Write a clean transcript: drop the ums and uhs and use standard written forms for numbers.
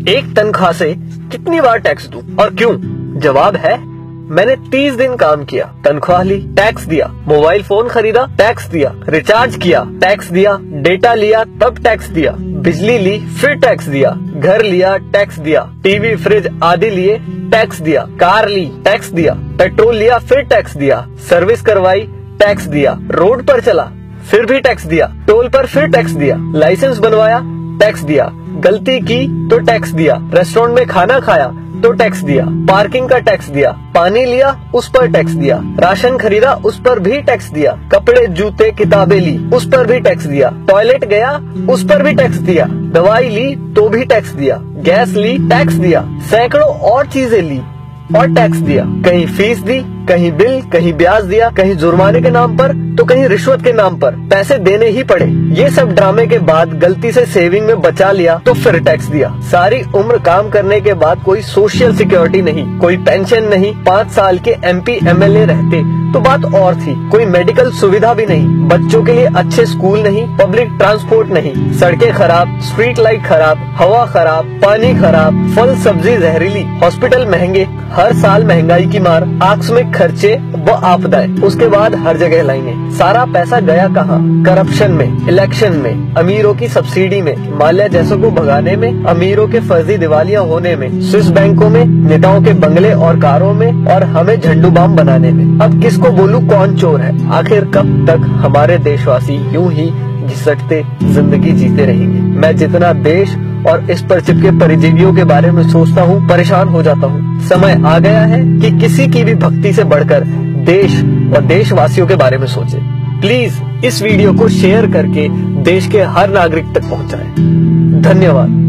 एक तनख्वाह से कितनी बार टैक्स दूं और क्यों? जवाब है, मैंने 30 दिन काम किया, तनख्वाह ली, टैक्स दिया, मोबाइल फोन खरीदा, टैक्स दिया, रिचार्ज किया, टैक्स दिया, डेटा लिया तब टैक्स दिया, बिजली ली फिर टैक्स दिया, घर लिया टैक्स दिया, टीवी फ्रिज आदि लिए टैक्स दिया, कार ली टैक्स दिया, पेट्रोल लिया फिर टैक्स दिया, सर्विस करवाई टैक्स दिया, रोड पर चला फिर भी टैक्स दिया, टोल पर फिर टैक्स दिया, लाइसेंस बनवाया टैक्स दिया, गलती की तो टैक्स दिया, रेस्टोरेंट में खाना खाया तो टैक्स दिया, पार्किंग का टैक्स दिया, पानी लिया उस पर टैक्स दिया, राशन खरीदा उस पर भी टैक्स दिया, कपड़े जूते किताबें ली उस पर भी टैक्स दिया, टॉयलेट गया उस पर भी टैक्स दिया, दवाई ली तो भी टैक्स दिया, गैस ली टैक्स दिया, सैकड़ों और चीजें ली और टैक्स दिया, कहीं फीस दी, कहीं बिल, कहीं ब्याज दिया, कहीं जुर्माने के नाम पर तो कहीं रिश्वत के नाम पर पैसे देने ही पड़े। ये सब ड्रामे के बाद गलती से सेविंग में बचा लिया तो फिर टैक्स दिया। सारी उम्र काम करने के बाद कोई सोशल सिक्योरिटी नहीं, कोई पेंशन नहीं, 5 साल के MP MLA रहते तो बात और थी, कोई मेडिकल सुविधा भी नहीं, बच्चों के लिए अच्छे स्कूल नहीं, पब्लिक ट्रांसपोर्ट नहीं, सड़कें खराब, स्ट्रीट लाइट खराब, हवा खराब, पानी खराब, फल सब्जी जहरीली, हॉस्पिटल महंगे, हर साल महंगाई की मार, आकस्मिक खर्चे व आपदाएं, उसके बाद हर जगह लाइनें। सारा पैसा गया कहाँ? करप्शन में, इलेक्शन में, अमीरों की सब्सिडी में, माल्या जैसों को भगाने में, अमीरों के फर्जी दिवालिया होने में, स्विस बैंकों में, नेताओं के बंगले और कारों में और हमें झंडू बाम बनाने में। अब किसको बोलूं कौन चोर है? आखिर कब तक हमारे देशवासी यूं ही घिसटते जिंदगी जीते रहेंगे? मैं जितना देश और इस पर चिपके परिजीवियों के बारे में सोचता हूँ, परेशान हो जाता हूँ। समय आ गया है कि किसी की भी भक्ति से बढ़कर देश और देशवासियों के बारे में सोचे। प्लीज इस वीडियो को शेयर करके देश के हर नागरिक तक पहुँचाएं। धन्यवाद।